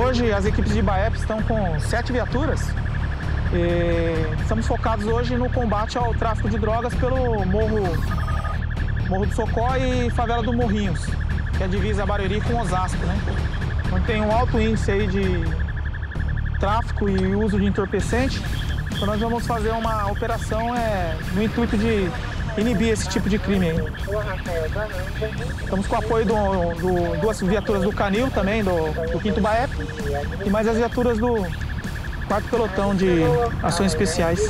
hoje as equipes de Baep estão com 7 viaturas. Estamos focados hoje no combate ao tráfico de drogas pelo Morro do Socó e favela do Morrinhos, que é a divisa Barueri com Osasco, né? Onde tem um alto índice aí de tráfico e uso de entorpecente. Então nós vamos fazer uma operação no intuito de inibir esse tipo de crime aí. Estamos com o apoio de 2 viaturas do Canil também, do 5º Baep, e mais as viaturas do 4º Pelotão de Ações Especiais.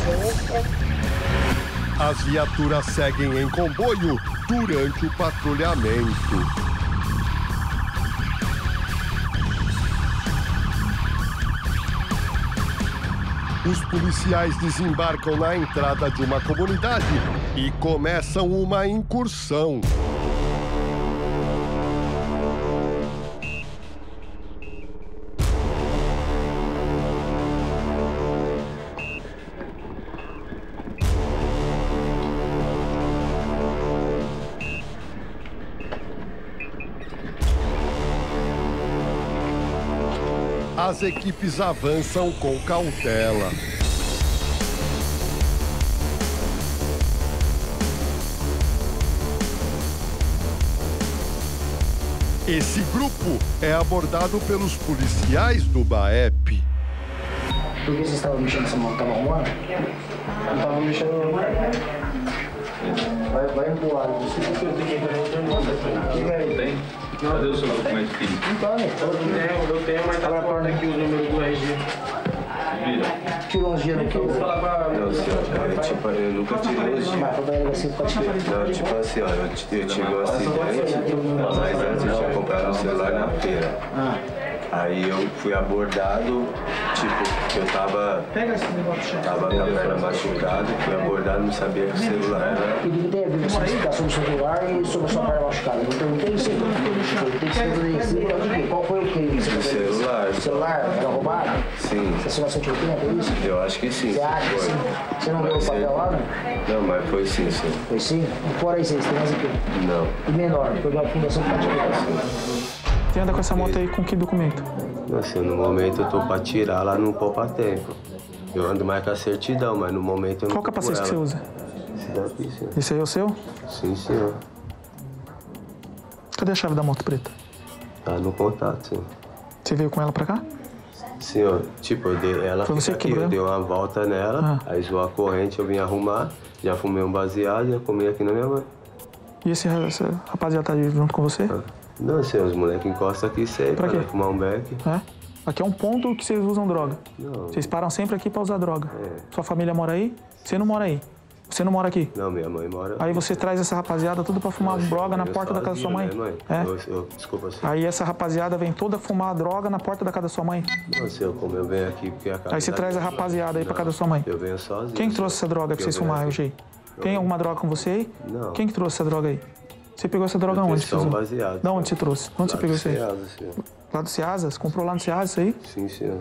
As viaturas seguem em comboio durante o patrulhamento. Os policiais desembarcam na entrada de uma comunidade e começam uma incursão. As equipes avançam com cautela. Esse grupo é abordado pelos policiais do Baep. Por que vocês estavam mexendo nessa moto? Tava arrumando? Não tava mexendo. Vai embora. Você tem que tem? Cadê o seu documento físico? Eu tenho, mas tá na aqui os números do RG. Tirou uns dias aqui. Não, senhor, eu nunca tirei os dias. Mas pra delegacia pode tirar. Não, tipo assim, ó, eu tive um acidente, mas antes eu tinha comprado um celular na feira. Aí eu fui abordado, tipo, eu tava com a perna machucada, fui abordado, não sabia que o celular era... E o que tem a ver você explicar sobre o seu celular e sobre a sua perna machucada? Eu perguntei isso. Tem que ser isso. Qual foi o crime? O celular. O celular? Era roubado? Sim. Você assinou 180, é isso? Eu acho que sim. Você acha que sim? Você não viu o papel lá, né? Não, mas foi sim, sim. Foi sim? E fora isso, você tem mais o quê? Não. E menor, foi a Fundação Particular. Você anda com essa moto aí com que documento? Nossa, no momento eu tô pra tirar lá no Poupa-Tempo. Eu ando mais com a certidão, mas no momento eu não. Qual capacete que você usa? Esse daqui, senhor. Esse aí é o seu? Sim, senhor. Cadê a chave da moto preta? Tá no contato, senhor. Você veio com ela pra cá? Senhor, tipo, ela foi você aqui, que eu dei uma volta nela, aí zoou a corrente, eu vim arrumar, já fumei um baseado e já comi aqui na minha mãe. E esse rapaziada tá aí junto com você? Não, senhor, os moleques encostam aqui sempre pra fumar um beck. É? Aqui é um ponto que vocês usam droga. Não. Vocês param sempre aqui pra usar droga. Sua família mora aí? Você não mora aí? Você não mora aqui? Não, minha mãe mora... Aí você traz essa rapaziada tudo pra fumar droga na porta da casa da sua mãe? Né, mãe? Desculpa, senhor. Aí essa rapaziada vem toda fumar droga na porta da casa da sua mãe? Não, senhor, como eu venho aqui porque a casa... Aí você traz a rapaziada aí pra casa da sua mãe? Eu venho sozinho. Quem que trouxe essa droga pra vocês fumarem hoje aí? Tem alguma droga com você aí? Não. Quem que trouxe essa droga aí? Você pegou essa droga onde? Baseado. Da onde você trouxe? Onde você pegou isso aí? Senhor. Lá do Ceasa? Você comprou lá no Ceasa isso aí? Sim, senhor.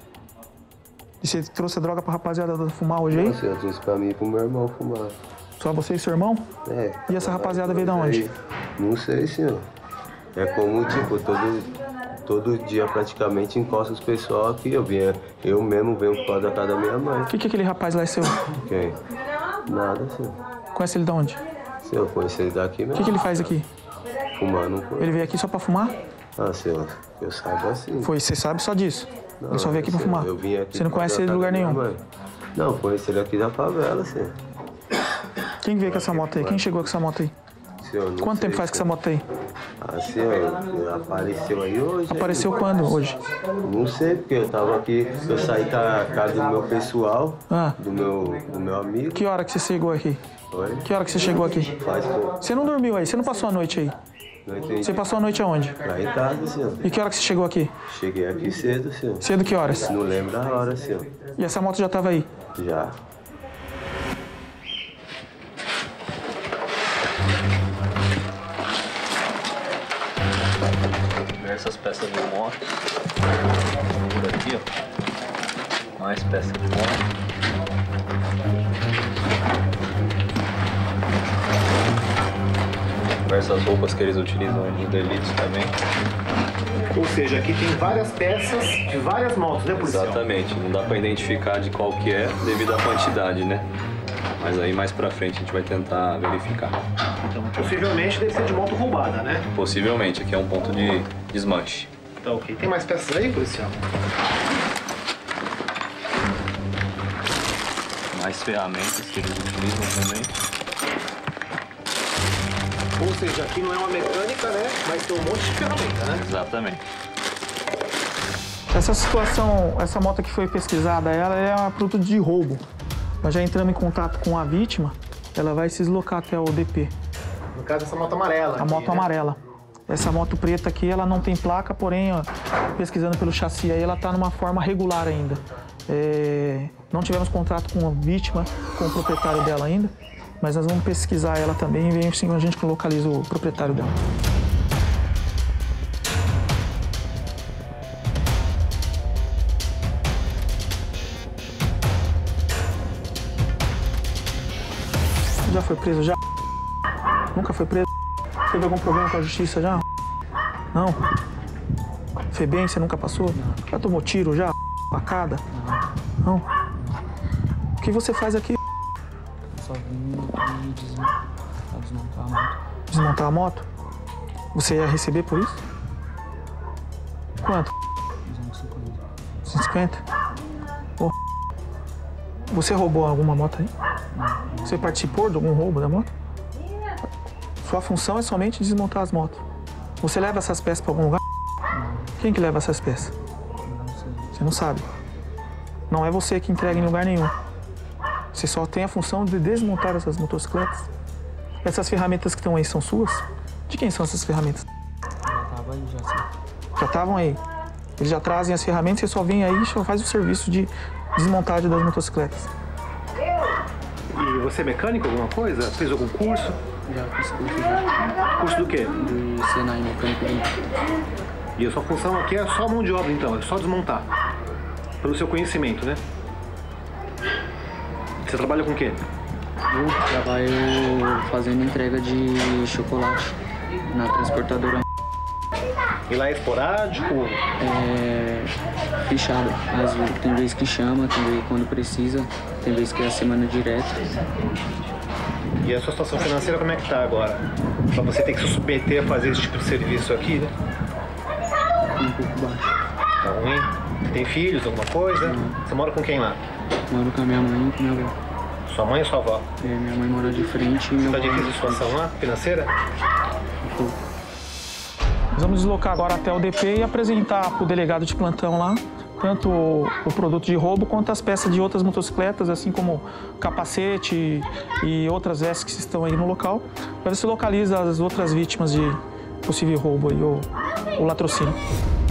E você trouxe a droga pra rapaziada fumar hoje aí? Não, senhor, eu trouxe pra mim e pro meu irmão fumar. Só você e seu irmão? É. E essa rapaziada veio da onde? Não sei, senhor. É como, tipo, todo dia praticamente encosta os pessoal aqui. Eu mesmo venho por causa da casa da minha mãe. O que aquele rapaz lá é seu? Quem? Nada, senhor. Conhece ele da onde? Senhor, eu conheci ele daqui mesmo. O que ele faz aqui? Fumando. Ele veio aqui só pra fumar? Ah, senhor, eu saiba assim. Você sabe só disso? Não, ele só veio aqui pra fumar? Eu vim aqui. Você não conhece ele de lugar nenhum? Não, conheci ele aqui da favela, senhor. Quem veio com essa moto aí? Quem chegou com essa moto aí? Senhor, Quanto tempo faz que essa moto aí? Ah, senhor, apareceu aí hoje. Apareceu quando, hoje? Não sei, porque eu tava aqui, eu saí da casa do meu pessoal, do meu amigo. Que hora que você chegou aqui? Oi? Que hora que você chegou aqui? Faz pouco. Você não dormiu aí? Você não passou a noite aí? Não entendi. Você passou a noite aonde? Lá em casa, senhor. E que hora que você chegou aqui? Cheguei aqui cedo, senhor. Cedo que horas? Não lembro da hora, senhor. E essa moto já tava aí? Já. Diversas peças de moto. Por aqui, ó. Mais peças de moto. Diversas roupas que eles utilizam de delitos também. Ou seja, aqui tem várias peças de várias motos, né, policial? Exatamente, não dá para identificar de qual que é devido à quantidade, né? Mas aí mais pra frente a gente vai tentar verificar. Então, possivelmente deve ser de moto roubada, né? Possivelmente, aqui é um ponto de desmanche. Então, ok. Tem mais peças aí, policial? Mais ferramentas que eles utilizam também. Ou seja, aqui não é uma mecânica, né? Mas tem um monte de ferramenta, né? Exatamente. Essa situação, essa moto que foi pesquisada, ela é um produto de roubo. Nós já entramos em contato com a vítima, ela vai se deslocar até o DP. No caso, essa moto amarela. A moto amarela. Essa moto preta aqui, ela não tem placa, porém, ó, pesquisando pelo chassi aí, ela está numa forma regular ainda. Não tivemos contato com a vítima, com o proprietário dela ainda, mas nós vamos pesquisar ela também e ver se a gente localiza o proprietário dela. Já foi preso? Já? Nunca foi preso? Teve algum problema com a justiça já? Não? FEBEM, você nunca passou? Já tomou tiro já? Facada? Não? O que você faz aqui? Só vim aqui desmontar a moto. Desmontar a moto? Você ia receber por isso? Quanto? 150? Oh. Você roubou alguma moto aí? Você participou de algum roubo da moto? Sua função é somente desmontar as motos. Você leva essas peças para algum lugar? Quem que leva essas peças? Você não sabe. Não é você que entrega em lugar nenhum. Você só tem a função de desmontar essas motocicletas. Essas ferramentas que estão aí são suas? De quem são essas ferramentas? Já tava aí, já sei. Já estavam aí. Eles já trazem as ferramentas, você só vem aí e só faz o serviço de desmontagem das motocicletas. E você é mecânico, alguma coisa? Fez algum curso? Já fiz curso já. Curso do quê? De Senai mecânico. E a sua função aqui é só mão de obra, então, é só desmontar. Pelo seu conhecimento, né? Você trabalha com o quê? Eu trabalho fazendo entrega de chocolate na transportadora. E lá é esporádico? É fichado. Tem vez que chama, tem vez quando precisa, tem vez que é a semana direta. E a sua situação financeira como é que tá agora? Pra você ter que se submeter a fazer esse tipo de serviço aqui, né? Um pouco baixo. Tá ruim? Você tem filhos, alguma coisa? Você mora com quem lá? Moro com a minha mãe e com minha avó. Sua mãe ou sua avó? Minha mãe mora de frente e meu Tá avô... difícil a situação lá, financeira? Um pouco. Nós vamos deslocar agora até o DP e apresentar para o delegado de plantão lá, tanto o produto de roubo quanto as peças de outras motocicletas, assim como capacete e outras vestes que estão aí no local, para ver se localiza as outras vítimas de possível roubo aí, ou latrocínio.